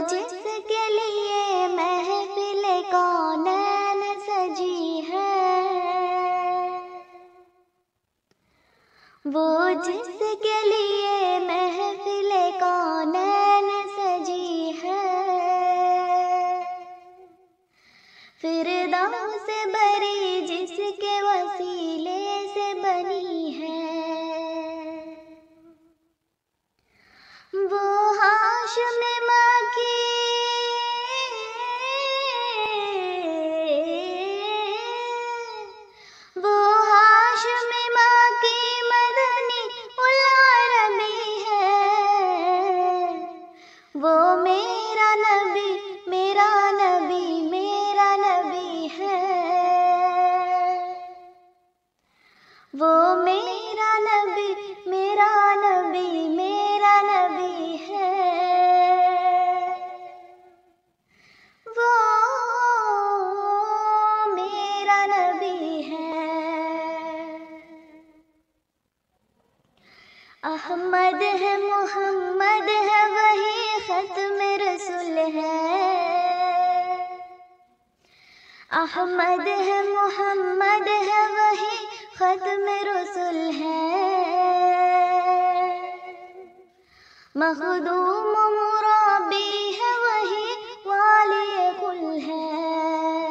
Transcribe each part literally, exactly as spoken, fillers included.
جس کے لیے محفل کونین سجی ہے، وہ جس کے لیے محفل کونین سجی ہے، فردوس بری جس کے وسیلے سے بنی ہے، وہ ہاشم مکی وہ ہاشم مکی مدنی العربی ہے، وہ میرا نبی میرا نبی میرا نبی ہے، وہ میرا نبی میرا نبی میرا نبی ہے، وہ میرا نبی ہے۔ احمد ہے محمد ہے وہی ختم رسول ہے، احمد ہے محمد ہے وہی ختم رسول ہے، مخدوم و مرابی ہے وہی والی کل ہے،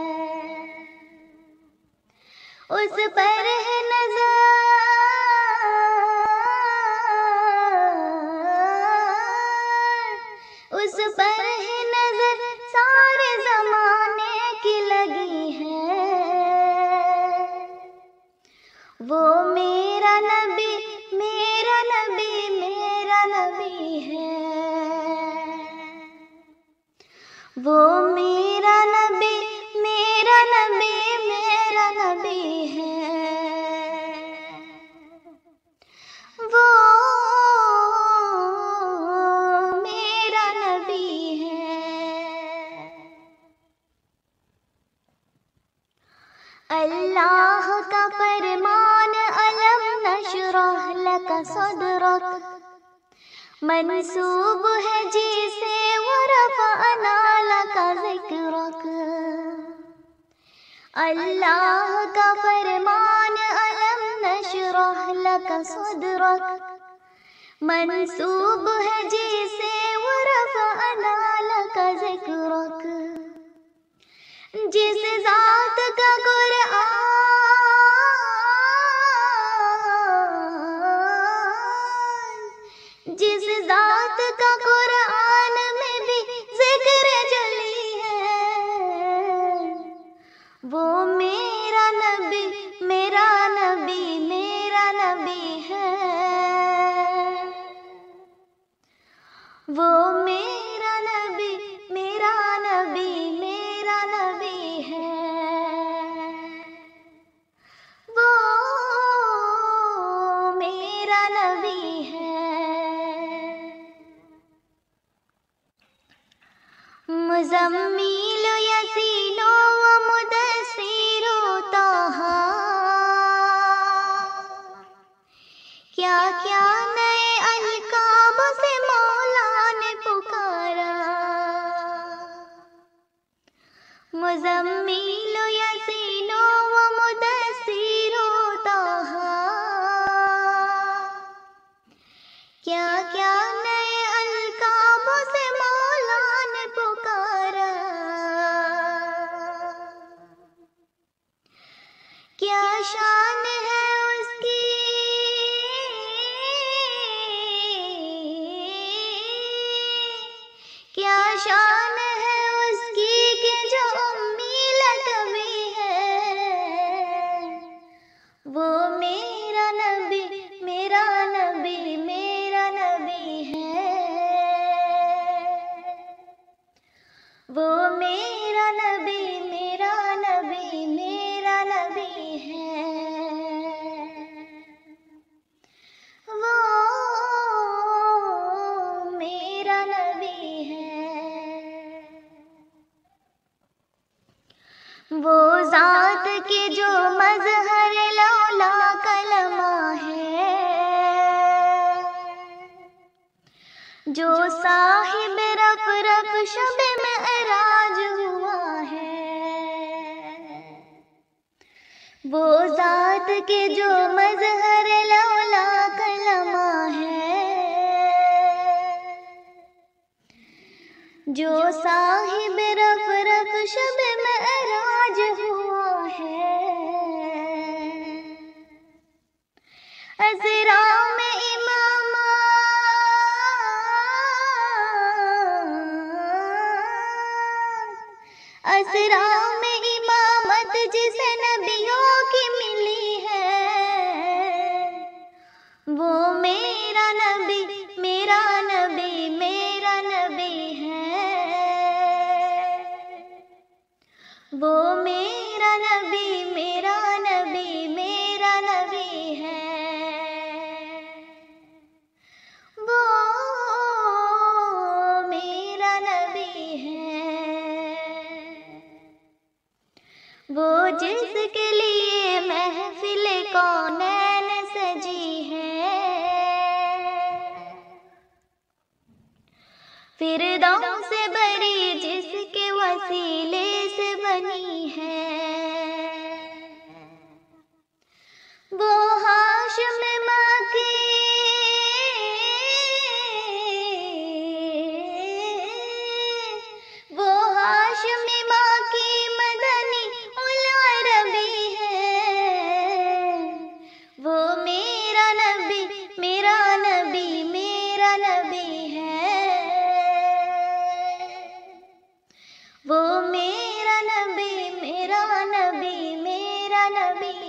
اس پر ہے نظر اس پر ہے نظر سارے زمانے کی لگی ہے، وہ میرا نبی میرا نبی میرا نبی ہے، وہ میرا نبی میرا نبی میرا نبی ہے، وہ میرا نبی ہے۔ اللہ کا فرمان الم نشرح لک صدرک منسوب ہے جسے ورفعنا لک ذکرک، اللہ کا فرمان الم نشرح لک صدرک منسوب ہے جسے ورفعنا لک ذکرک، جس ذات کا قرآن جس ذات کا قرآن میں بھی ذکر جلی ہے، وہ میرا نبی میرا نبی میرا نبی ہے، وہ میرا نبی میرا نبی میرا نبی ہے، وہ میرا نبی ہے۔ مزمل یسین و مدثر طہ، کیا کیا نئے القاب سے مولا نے پکارا، مزمل یسین و مدثر طہ، کیا کیا نئے القاب سے مولا نے پکارا، کیا شان ہے اس کی کیا شان ہے اس کی کہ جو امی لقبی ہے، وہ میرا نبی میرا نبی میرا نبی ہے، وہ میرا نبی میرا نبی میرا نبی ہے، وہ میرا نبی ہے، وہ ذات کے جو مظہر لولا کلمہ ہے، جو صاحب رف رف شب معراج ہوا ہے، وہ ذات کے جو مظہر لولا کلمہ ہے، جو صاحب رف رف شب معراج ہوا ہے، عذرا میں امام عذرا میں امامت جسے نبیوں کی ملی ہے، وہ میرا نبی میرا نبی میرا نبی ہے، وہ میرا نبی میرا نبی میرا نبی ہے، وہ میرا نبی ہے، وہ جس کے لیے محفل کونین سجی ہے، فردوس سے بری جس کے وسیلے سے بنی ہے، وہ ہاشم ماں کی وہ ہاشم ماں کی مدنی العربی ہے، وہ میرا نبی میرا نبی میرا نبی ہے، وہ میرا نبی میرا نبی میرا نبی